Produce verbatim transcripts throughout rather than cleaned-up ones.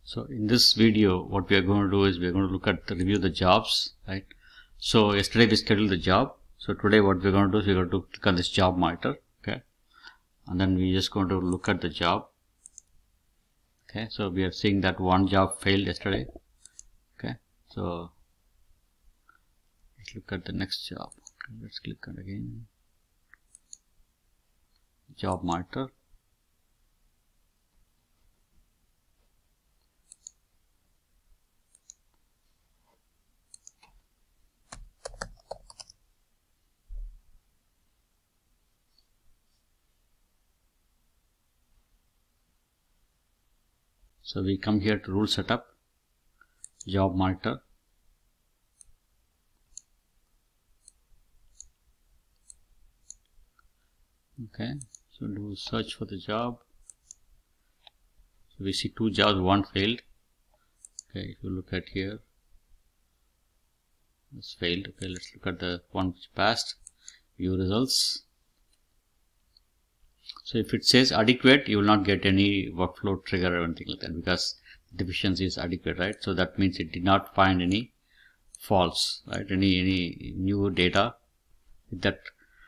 So in this video, what we are going to do is we are going to look at the review the jobs, right? So yesterday we scheduled the job. So today what we're going to do is we're going to click on this job monitor, okay? And then we're just going to look at the job. Okay, so we are seeing that one job failed yesterday. Okay, so let's look at the next job. Okay, let's click on again. Job monitor. So we come here to rule setup, job monitor. Okay, so do search for the job. So we see two jobs, one failed. Okay, if you look at here, it's failed. Okay, let's look at the one which passed. View results. So if it says adequate, you will not get any workflow trigger or anything like that because the deficiency is adequate, right? So that means it did not find any faults, right? Any any new data that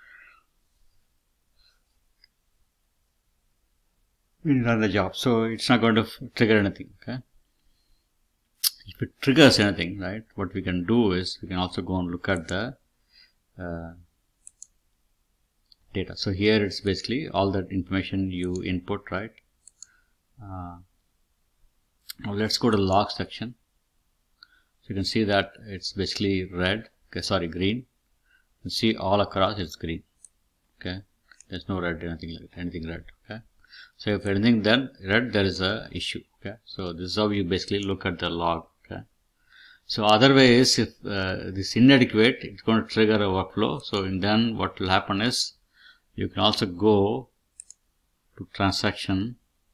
we run the job. So it's not going to trigger anything. Okay. If it triggers anything, right? What we can do is we can also go and look at the uh, data. So here it's basically all that information you input, right? Uh, now let's go to the log section. So you can see that it's basically red, okay, sorry, green. You see all across it's green. Okay, there's no red, anything like anything red. Okay, so if anything then red, there is a issue. Okay, so this is how you basically look at the log. Okay, so other way is if uh, this inadequate, it's going to trigger a workflow. So and then what will happen is you can also go to transaction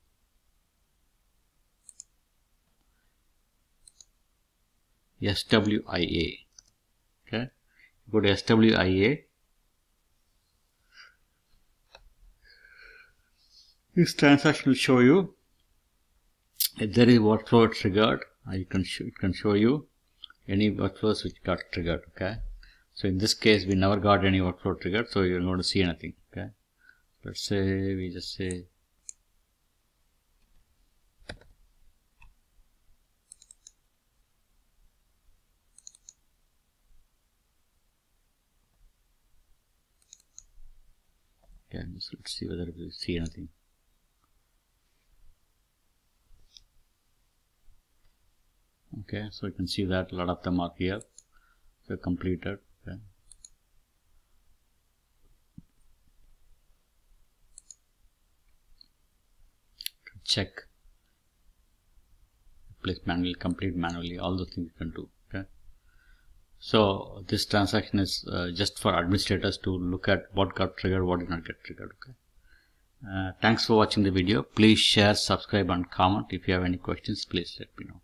S W I A. Okay, go to S W I A. This transaction will show you if there is workflow triggered. You can show, it can show you any workflows which got triggered. Okay, so in this case we never got any workflow triggered, so you're going to see anything. Okay, let's say we just say okay, so let's see whether we see anything. Okay, so you can see that a lot of them are here. So completed. Okay. Check, replace manually, complete manually, all the things you can do. Okay, so this transaction is uh, just for administrators to look at what got triggered, what did not get triggered. Okay, uh, thanks for watching the video. Please share, subscribe and comment. If you have any questions, please let me know.